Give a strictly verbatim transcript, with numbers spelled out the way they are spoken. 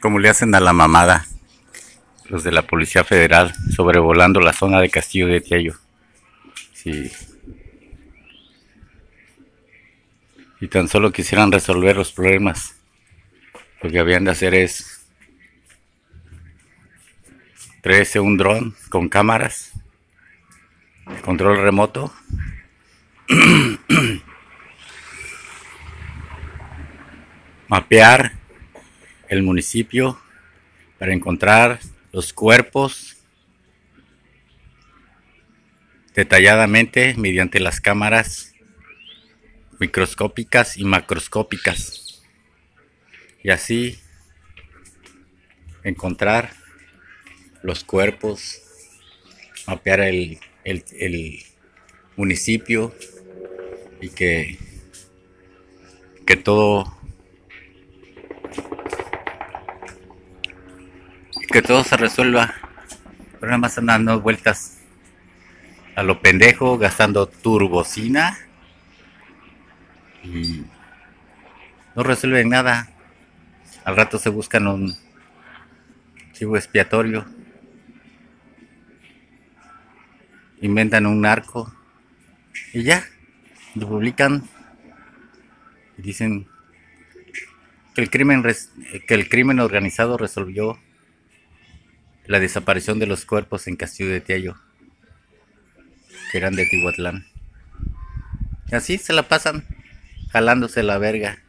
Como le hacen a la mamada los de la Policía Federal sobrevolando la zona de Castillo de Tello. Si, si tan solo quisieran resolver los problemas, lo que habían de hacer es traerse un dron con cámaras, control remoto, mapear el municipio para encontrar los cuerpos detalladamente mediante las cámaras microscópicas y macroscópicas, y así encontrar los cuerpos, mapear el, el, el municipio y que, que todo que todo se resuelva. Pero nada más andan dando vueltas a lo pendejo, gastando turbocina y no resuelven nada. Al rato se buscan un chivo expiatorio, inventan un narco y ya lo publican y dicen que el crimen que el crimen organizado resolvió la desaparición de los cuerpos en Castillo de Tello, que eran de Tihuatlán. Y así se la pasan jalándose la verga.